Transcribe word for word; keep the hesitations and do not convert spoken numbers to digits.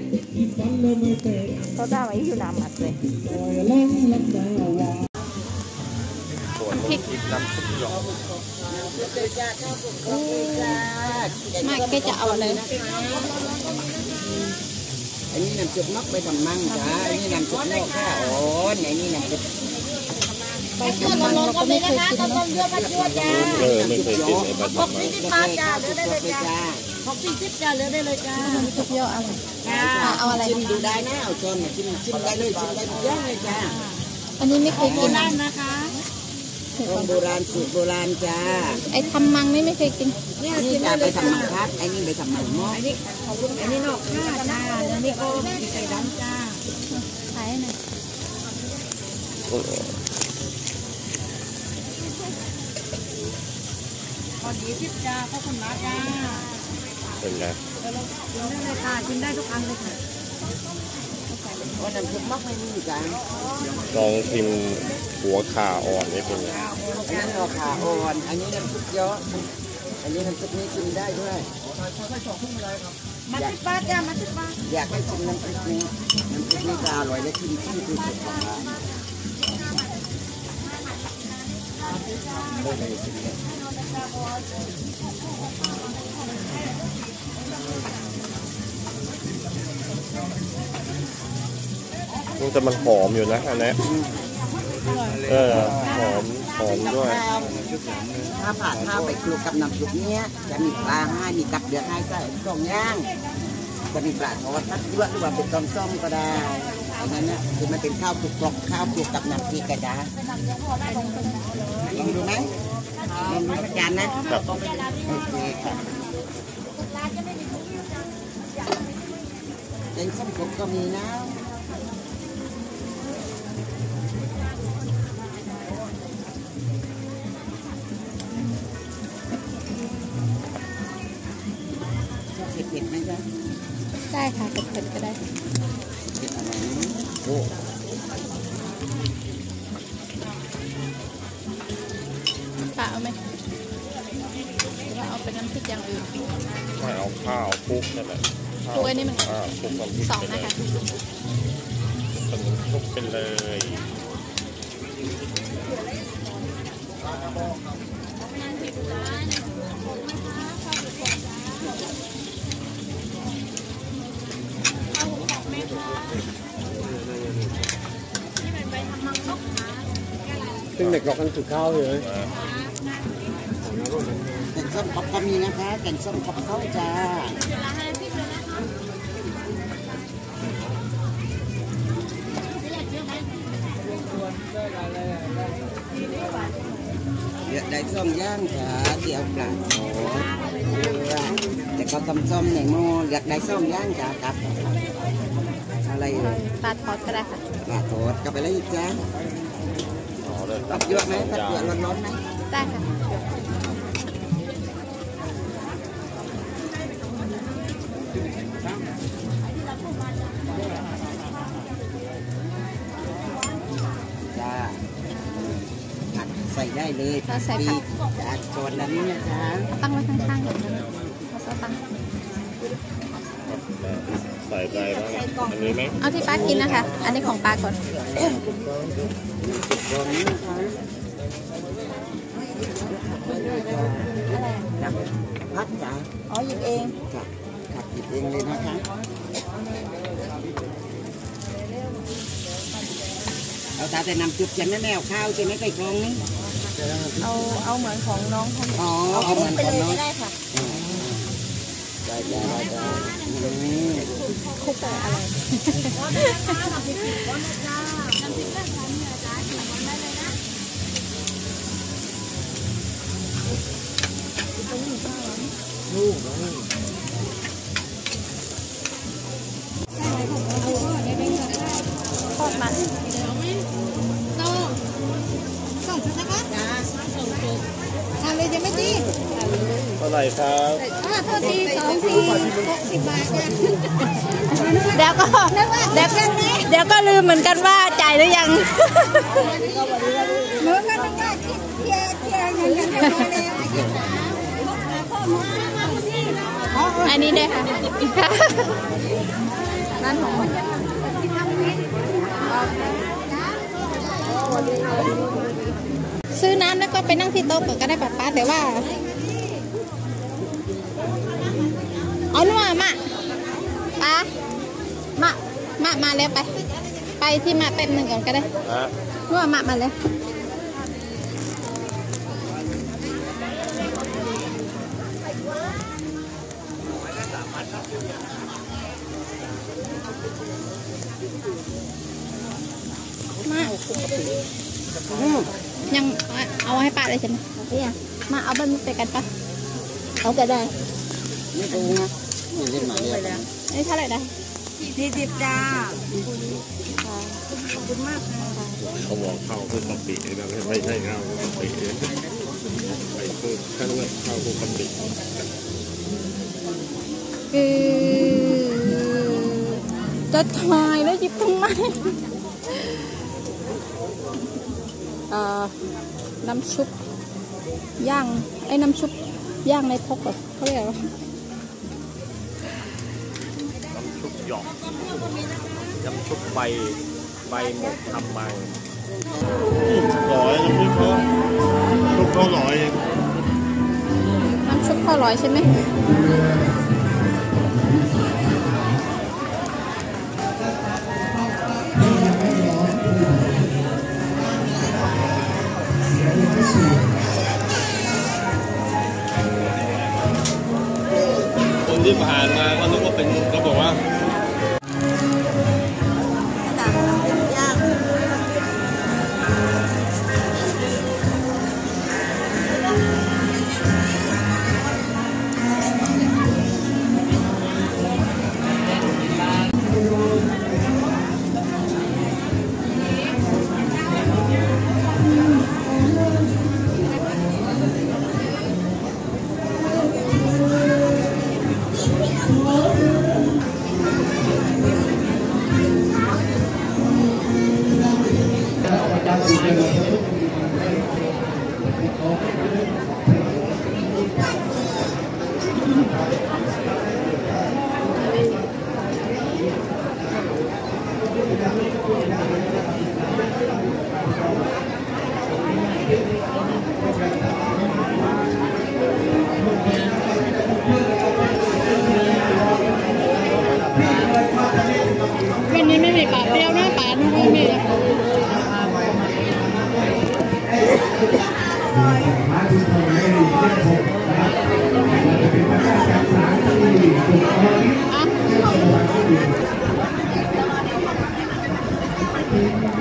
เขาได้มาอยู่น้ำมัดเลยส่วนพริกน้ำซุปหยอกไม่แกจะเอาอะไรอันนี้น้ำซุปนกไปทำมั่งจ้าอันนี้น้ำซุปนกข้าวอ่อนอันนี้น้ำซุปไปทำมันเราก็ไม่เคยกินนะเออไม่เคยกินไอ้แบบนี้มาจ้าเลือได้เลยจ้าหกสี่สิบจ้าเลือได้เลยจ้าน้ำซุปเยอะอะไรเอาอะไรชิมดูได้นะเอาช้อนมาชิมชิมได้เลยชิมได้เยอะเลยจ้าอันนี้ไม่เคยกินนะคะของโบราณสูตรโบราณจ้าไอ้ทำมังนี่ไม่เคยกินนี่จะไปทำมังคัดไอ้นี่ไปทำมังม้อไอ้นี่ไอ้นี่นอกข้าจ้าอันนี้ก็ใส่ดำจ้าขายหน่อยพอดีทิพจ้าข้าวคนมาจ้าเป็นไงกินได้เลยค่ะกินได้ทุกอันเลยค่ะวันนั้นคือมักไม่มีจ้าลองชิมหัวขาอ่อนนี่เป็นไงอันนี้หัวขาอ่อนอันนี้น้ำซุปเยอะอันนี้น้ำซุปนี้ชิมได้ด้วยมาติดป้าจ้ามาติดป้าอยากให้ชิมน้ำซุปนี้น้ำซุปนี้จะอร่อยและชิมที่ที่สุดของร้านมันจะมันหอมอยู่นะอันนี้เออหอมหอมด้วยถ้าผ่าข้าวไปคลุกกับน้ำซุปเนี้ยจะมีปลาให้มีกับเดือดให้ใส่สองย่างจะมีปลาทอดทัดด้วยหรือว่าเป็นต้มส้มก็ได้อันนั้นเนี่ยคือมันเป็นข้าวคลุกกรอกข้าวคลุกกับน้ำพริกกระดาษลองดูไหมลองดูสักจานนะโอเคค่ะแกงส้มกบก็มีนะเผ็ดไหมจ๊ะได้ค่ะเผ็ดก็ได้เผ็ดอะไรโอ้ปลาเอาไหมหรือว่าเอาเป็นน้ำพริกอย่างอื่นไม่เอาข้าวคลุกนั่นแหละคลุกอันนี้มันข้าวคลุกน้ำพริกสองนะคะขนมคลุกเป็นเลยซึ่งเด็กบอกกันสุดข้าวเลยแกงส้มกบก็มีนะคะแกงส้มกบเข้าจ้าเดี๋ยวได้ส้มย่างจ้าเดี๋ยวปลาทอดแต่เขาทำส้มในหม้ออยากได้ส้มย่างจ้าครับอะไรปลาทอดก็ได้ค่ะปลาทอดก็ไปเลยจ้าตัดเยอะไหมตัดเยอะร้อนๆไหมได้ค่ะจ้าผักใส่ได้เลยถ้าใส่ผักจากส่วนนั้นนะจ๊ะตั้งไว้ข้างๆอย่างนั้นเราตั้งใส่ใจบ้างอันนี้ไหมเอาที่ป้ากินนะคะอันนี้ของป้าก่อนพัดจ้ะอ๋อหยิบเองจ้ะผัดหยิบเองเลยนะคะเอาตาแต่นำจุดยันแนวข้าวจะไม่ใส่กล่องนี้เอาเอาเหมือนของน้องเขาอ๋อเอาเหมือนของน้องได้ค่ะได้ได้ได้คุกอะไรลูกทอดมันส่งชุดนะคะจ้าส่งชุดทานเลยจะไม่ดีเท่าไหร่ครับอ่าเท่าทีสองทีหกสิบบาทจ้ะเดี๋ยวก็เดี๋ยวก็เดี๋ยวก็ลืมเหมือนกันว่าจ่ายหรือยังเหมือนกันว่าเที่ยเที่ยเงินกันแล้วอันนี้ได้ค่ะร้านของซื้อน้ำแล้วก็ไปนั่งที่โต๊ะก็ได้ป้าป้าแต่ว่าเอาหนูมาป้ามามามาแล้วไปไปที่มาเป็นหนึ่งก่อนก็ได้หนูมามาเลยมายังเอาให้ป้าเลยใช่ไหมเนี่ยมาเอาบันไปกันปะเอาก็ได้ไม่รู้นะไม่เล่นหมาเลยแล้วนี่เท่าไหร่ได้สี่สิบจ้าขอบคุณมากเขาบอกข้าวคือปกตินะไม่ใช่ข้าวปกติไปคือข้าวข้าวปกติคือจะถ่ายแล้วหยิบทำไมเอ่อน้ำชุบย่างไอ้น้ำชุบย่างในทกแบบเขาเรียกว่าน้ำชุบหยอกน้ำชุบใบใบหมกทำมังหลอยน้ำชุบเขาชุบเขาหลอยน้ำชุบเขาหลอยใช่ไหมที่ผ่านมาก็นึกว่าเป็นก็บอกว่าวันนี้ไม่มีปลาเปรี้ยวหน้าปลาไม่มีเลยอ่ะ